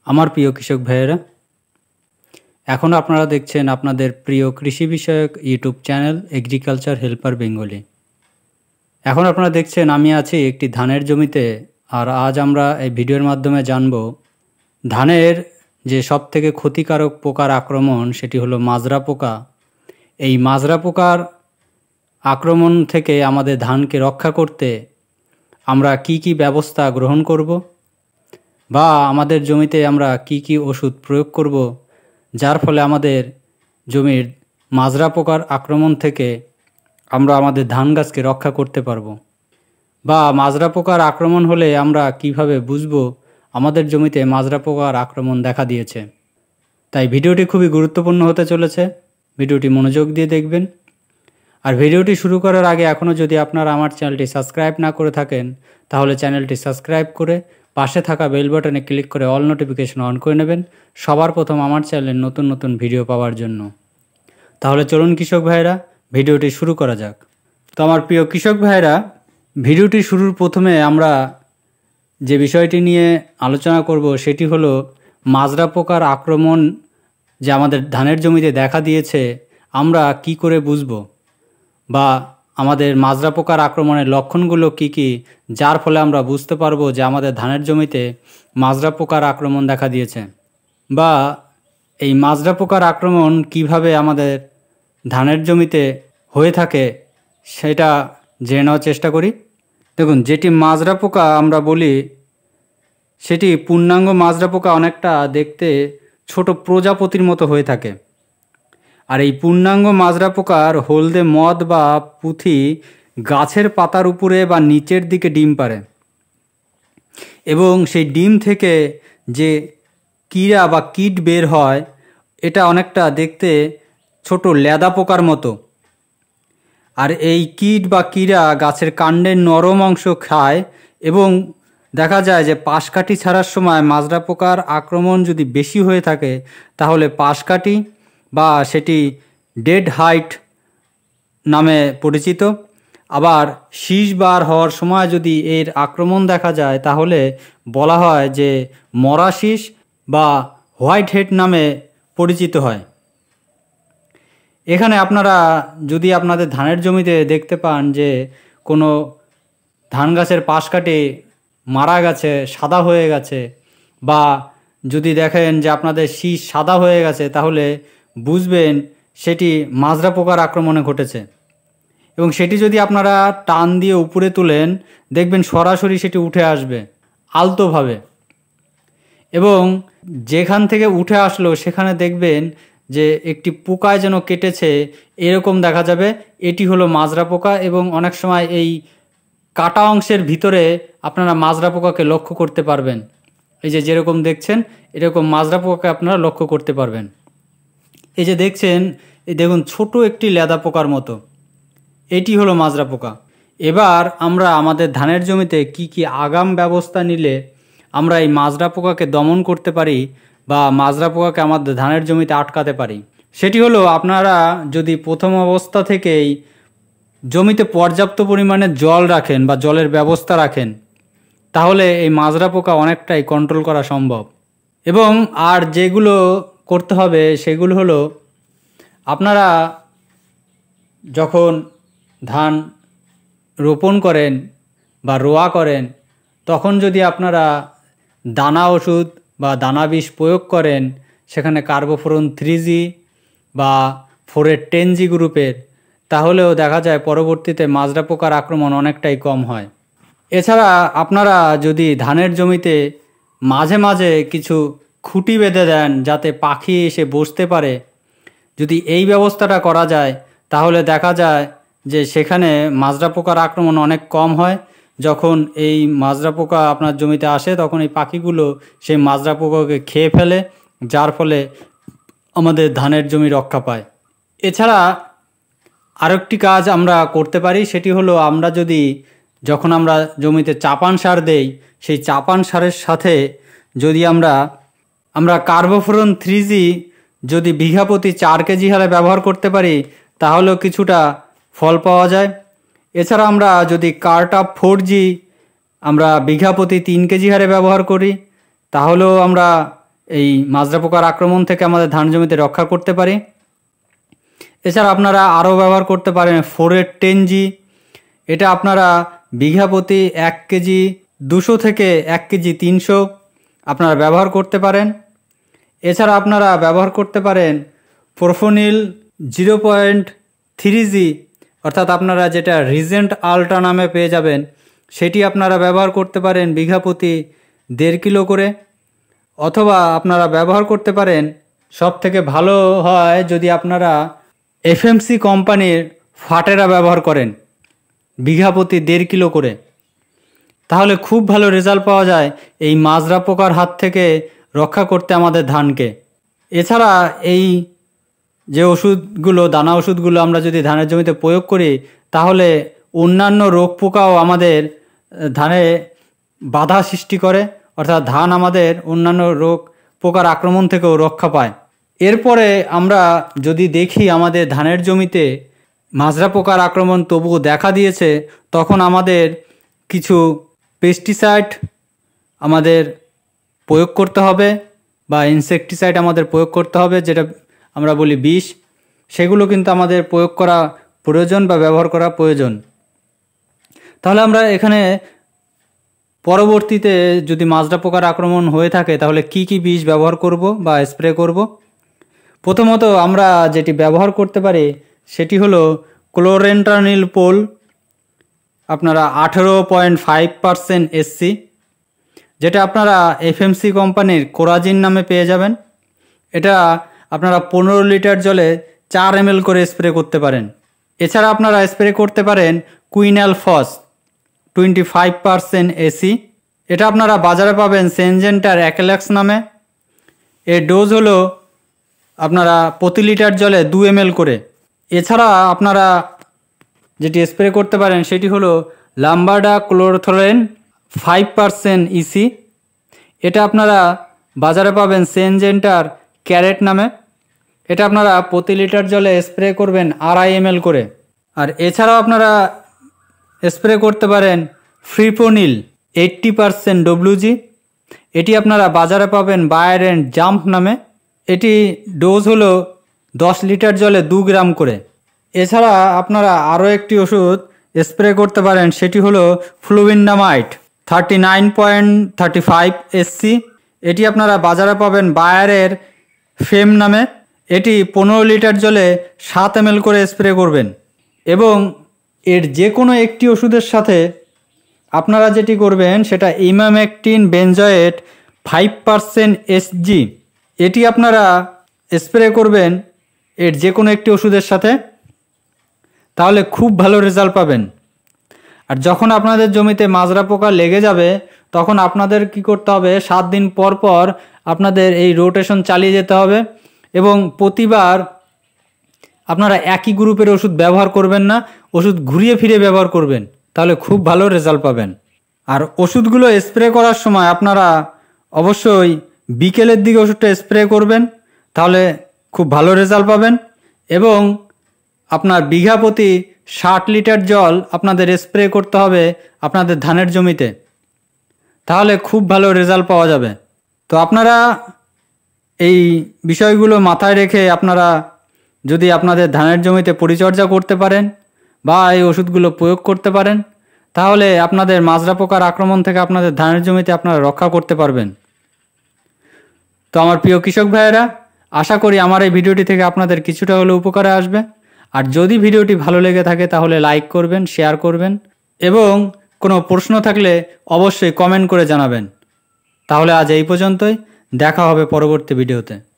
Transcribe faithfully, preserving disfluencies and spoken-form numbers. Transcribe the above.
আমার প্রিয় কৃষক ভাইয়েরা, এখন আপনারা দেখছেন আপনাদের প্রিয় কৃষি বিষয়ক YouTube channel agriculture helper Bengali. এখন আপনারা দেখছেন আমি আছি একটি ধানের জমিতে, আর আজ আমরা এই ভিডিওর মাধ্যমে জানব ধানের যে সবথেকে ক্ষতিকারক পোকার আক্রমণ, সেটি হলো মাজরা পোকা। এই মাজরা পোকার আক্রমণ থেকে আমাদের ধানকে রক্ষা করতে আমরা কি কি ব্যবস্থা গ্রহণ করব, বা আমাদের জমিতে আমরা কি কি ওষুধ প্রয়োগ করব, যার ফলে আমাদের জমির মাজরা পোকার আক্রমণ থেকে আমরা আমাদের ধান গাছকে রক্ষা করতে পারব, বা মাজরা পোকার আক্রমণ হলে আমরা কিভাবে বুঝব আমাদের জমিতে মাজরা পোকার আক্রমণ দেখা দিয়েছে। তাই ভিডিওটি খুবই গুরুত্বপূর্ণ হতে চলেছে, ভিডিওটি মনোযোগ দিয়ে দেখবেন। আর ভিডিওটি শুরু করার আগে এখনও যদি আপনারা আমার চ্যানেলটি সাবস্ক্রাইব না করে থাকেন, তাহলে চ্যানেলটি সাবস্ক্রাইব করে পাশে থাকা বেল বাটনে ক্লিক করে অল নোটিফিকেশন অন করে নেবেন সবার প্রথম আমার চ্যানেলের নতুন নতুন ভিডিও পাওয়ার জন্য। তাহলে চলুন কৃষক ভাইরা, ভিডিওটি শুরু করা যাক। তো আমার প্রিয় কৃষক ভাইরা, ভিডিওটি শুরুর প্রথমে আমরা যে বিষয়টি নিয়ে আলোচনা করব সেটি হলো মাজরা পোকার আক্রমণ যে আমাদের ধানের জমিতে দেখা দিয়েছে, আমরা কি করে বুঝব, বা আমাদের মাজরা পোকার আক্রমণের লক্ষণগুলো কি কি, যার ফলে আমরা বুঝতে পারবো যে আমাদের ধানের জমিতে মাজরা পোকার আক্রমণ দেখা দিয়েছে, বা এই মাজরা পোকার আক্রমণ কিভাবে আমাদের ধানের জমিতে হয়ে থাকে সেটা জেনে নেওয়ার চেষ্টা করি। দেখুন, যেটি মাজরা পোকা আমরা বলি সেটি পূর্ণাঙ্গ মাজরা পোকা অনেকটা দেখতে ছোট প্রজাপতির মতো হয়ে থাকে। আর এই পূর্ণাঙ্গ মাজরা পোকার হলদে মদ বা পুঁথি গাছের পাতার উপরে বা নিচের দিকে ডিম পাড়ে, এবং সেই ডিম থেকে যে কীড়া বা কীট বের হয় এটা অনেকটা দেখতে ছোট লেদা পোকার মতো। আর এই কীট বা কীড়া গাছের কাণ্ডের নরম অংশ খায়, এবং দেখা যায় যে পাশকাঠি ছাড়ার সময় মাজরা পোকার আক্রমণ যদি বেশি হয়ে থাকে তাহলে পাশকাঠি বা সেটি ডেড হাইট নামে পরিচিত। আবার শীষ বার হওয়ার সময় যদি এর আক্রমণ দেখা যায় তাহলে বলা হয় যে মরা শীষ বা হোয়াইট হেড নামে পরিচিত হয়। এখানে আপনারা যদি আপনাদের ধানের জমিতে দেখতে পান যে কোনো ধান গাছের পাশ কাটে মারা গেছে, সাদা হয়ে গেছে, বা যদি দেখেন যে আপনাদের শীষ সাদা হয়ে গেছে, তাহলে বুঝবেন সেটি মাজরা পোকার আক্রমণে ঘটেছে। এবং সেটি যদি আপনারা টান দিয়ে উপরে তুলেন, দেখবেন সরাসরি সেটি উঠে আসবে আলতোভাবে, এবং যেখান থেকে উঠে আসলো সেখানে দেখবেন যে একটি পোকায় যেন কেটেছে এরকম দেখা যাবে। এটি হলো মাজরা পোকা, এবং অনেক সময় এই কাটা অংশের ভিতরে আপনারা মাজরা পোকাকে লক্ষ্য করতে পারবেন। এই যে যেরকম দেখছেন এরকম মাজরা পোকাকে আপনারা লক্ষ্য করতে পারবেন। এই যে দেখছেন, এই দেখুন ছোট একটি লেদা পোকার মতো, এটি হলো মাজরা পোকা। এবার আমরা আমাদের ধানের জমিতে কি কি আগাম ব্যবস্থা নিলে আমরা এই মাজরা পোকাকে দমন করতে পারি, বা মাজরা পোকাকে আমাদের ধানের জমিতে আটকাতে পারি, সেটি হলো আপনারা যদি প্রথম অবস্থা থেকেই জমিতে পর্যাপ্ত পরিমাণে জল রাখেন বা জলের ব্যবস্থা রাখেন, তাহলে এই মাজরা পোকা অনেকটাই কন্ট্রোল করা সম্ভব। এবং আর যেগুলো করতে হবে সেগুলো হলো, আপনারা যখন ধান রোপণ করেন বা রোয়া করেন তখন যদি আপনারা দানা ওষুধ বা দানা বিষ প্রয়োগ করেন, সেখানে কার্বোফোরন থ্রি জি বা ফোরের টেন জি গ্রুপের, তাহলেও দেখা যায় পরবর্তীতে মাজরা পোকার আক্রমণ অনেকটাই কম হয়। এছাড়া আপনারা যদি ধানের জমিতে মাঝে মাঝে কিছু খুঁটি বেঁধে দেন যাতে পাখি এসে বসতে পারে, যদি এই ব্যবস্থাটা করা যায় তাহলে দেখা যায় যে সেখানে মাজরা পোকার আক্রমণ অনেক কম হয়। যখন এই মাজরা পোকা আপনার জমিতে আসে তখন এই পাখিগুলো সেই মাজরা পোকাকে খেয়ে ফেলে, যার ফলে আমাদের ধানের জমি রক্ষা পায়। এছাড়া আরেকটি কাজ আমরা করতে পারি, সেটি হলো আমরা যদি যখন আমরা জমিতে চাপান সার দেই, সেই চাপান সারের সাথে যদি আমরা আমরা কার্বোফোরন থ্রি জি যদি বিঘা প্রতি চার কেজি হারে ব্যবহার করতে পারি তাহলেও কিছুটা ফল পাওয়া যায়। এছাড়া আমরা যদি কার্টাপ ফোর জি আমরা বিঘা প্রতি তিন কেজি হারে ব্যবহার করি তাহলেও আমরা এই মাজরা পোকার আক্রমণ থেকে আমাদের ধান জমিতে রক্ষা করতে পারি। এছাড়া আপনারা আরও ব্যবহার করতে পারেন ফোরেট টেন জি। এটা আপনারা বিঘা প্রতি এক কেজি দুশো থেকে এক কেজি তিনশো আপনারা ব্যবহার করতে পারেন। এছাড়া আপনারা ব্যবহার করতে পারেন প্রোফোনিল জিরো পয়েন্ট থ্রি জি, অর্থাৎ আপনারা যেটা রিজেন্ট আল্ট্রা নামে পেয়ে যাবেন, সেটি আপনারা ব্যবহার করতে পারেন বিঘা প্রতি দেড় কিলো করে। অথবা আপনারা ব্যবহার করতে পারেন, সব থেকে ভালো হয় যদি আপনারা এফএমসি কোম্পানির ফাটেরা ব্যবহার করেন বিঘা প্রতি দেড় কিলো করে, তাহলে খুব ভালো রেজাল্ট পাওয়া যায় এই মাজরা পোকার হাত থেকে রক্ষা করতে আমাদের ধানকে। এছাড়া এই যে ওষুধগুলো, দানা ওষুধগুলো আমরা যদি ধানের জমিতে প্রয়োগ করি, তাহলে অন্যান্য রোগ পোকাও আমাদের ধানে বাধা সৃষ্টি করে, অর্থাৎ ধান আমাদের অন্যান্য রোগ পোকার আক্রমণ থেকেও রক্ষা পায়। এরপরে আমরা যদি দেখি আমাদের ধানের জমিতে মাজরা পোকার আক্রমণ তবুও দেখা দিয়েছে, তখন আমাদের কিছু পেস্টিসাইড আমাদের প্রয়োগ করতে হবে বা ইনসেকটিসাইড আমাদের প্রয়োগ করতে হবে, যেটা আমরা বলি বিষ। সেগুলো কিন্তু আমাদের প্রয়োগ করা প্রয়োজন বা ব্যবহার করা প্রয়োজন। তাহলে আমরা এখানে পরবর্তীতে যদি মাজরা পোকার আক্রমণ হয়ে থাকে তাহলে কি কি বিষ ব্যবহার করব বা স্প্রে করব। প্রথমত আমরা যেটি ব্যবহার করতে পারি সেটি হলো ক্লোরেন্ট্রানিল পোল, আপনারা আঠেরো পয়েন্ট ফাইভ পারসেন্ট এসসি, যেটা আপনারা এফএমসি কোম্পানির কোরাজিন নামে পেয়ে যাবেন। এটা আপনারা পনেরো লিটার জলে চার এম এল করে স্প্রে করতে পারেন। এছাড়া আপনারা স্প্রে করতে পারেন quinalphos twenty five percent EC. এটা আপনারা বাজারে পাবেন সেনজেন্টার অ্যাকেলাক্স নামে। এর ডোজ হলো আপনারা প্রতি লিটার জলে দু এম এল করে। এছাড়া আপনারা যেটি স্প্রে করতে পারেন সেটি হলো লাম্বাডা ক্লোরথোরেন ফাইভ পারসেন্ট ইসি। এটা আপনারা বাজারে পাবেন সেনজেন্টার ক্যারেট নামে। এটা আপনারা প্রতি লিটার জলে স্প্রে করবেন আড়াই এম এল করে। আর এছাড়াও আপনারা স্প্রে করতে পারেন ফ্রিপোনিল এইট্টি পারসেন্ট ডব্লিউজি। এটি আপনারা বাজারে পাবেন বায়ার অ্যান্ড জাম্প নামে। এটি ডোজ হলো দশ লিটার জলে দু গ্রাম করে। এছাড়া আপনারা আরও একটি ওষুধ স্প্রে করতে পারেন, সেটি হলো flubendiamide thirty nine point thirty five SC. এটি আপনারা বাজারে পাবেন বায়ারের ফেম নামে। এটি পনেরো লিটার জলে সাত এম এল করে স্প্রে করবেন। এবং এর যে কোনো একটি ওষুধের সাথে আপনারা যেটি করবেন সেটা emamectin benzoate five percent SG. এটি আপনারা স্প্রে করবেন এর যে কোনো একটি ওষুধের সাথে, তাহলে খুব ভালো রেজাল্ট পাবেন। আর যখন আপনাদের জমিতে মাজরা পোকা লেগে যাবে তখন আপনাদের কি করতে হবে, সাত দিন পর পর আপনাদের এই রোটেশন চালিয়ে যেতে হবে এবং প্রতিবার আপনারা একই গ্রুপের ওষুধ ব্যবহার করবেন না, ওষুধ ঘুরিয়ে ফিরে ব্যবহার করবেন, তাহলে খুব ভালো রেজাল্ট পাবেন। আর ওষুধগুলো স্প্রে করার সময় আপনারা অবশ্যই বিকেলের দিকে ওষুধটা স্প্রে করবেন, তাহলে খুব ভালো রেজাল্ট পাবেন। এবং আপনার বিঘা প্রতি ষাট লিটার জল আপনাদের স্প্রে করতে হবে আপনাদের ধানের জমিতে, তাহলে খুব ভালো রেজাল্ট পাওয়া যাবে। তো আপনারা এই বিষয়গুলো মাথায় রেখে আপনারা যদি আপনাদের ধানের জমিতে পরিচর্যা করতে পারেন বা এই ওষুধগুলো প্রয়োগ করতে পারেন, তাহলে আপনাদের মাজরা পোকার আক্রমণ থেকে আপনাদের ধানের জমিতে আপনারা রক্ষা করতে পারবেন। তো আমার প্রিয় কৃষক ভাইয়েরা, আশা করি আমার এই ভিডিওটি থেকে আপনাদের কিছুটা হলেও উপকারে আসবে। আর যদি ভিডিওটি ভালো লেগে থাকে তাহলে লাইক করবেন, শেয়ার করবেন এবং কোনো প্রশ্ন থাকলে অবশ্যই কমেন্ট করে জানাবেন। তাহলে আজ এই পর্যন্তই, দেখা হবে পরবর্তী ভিডিওতে।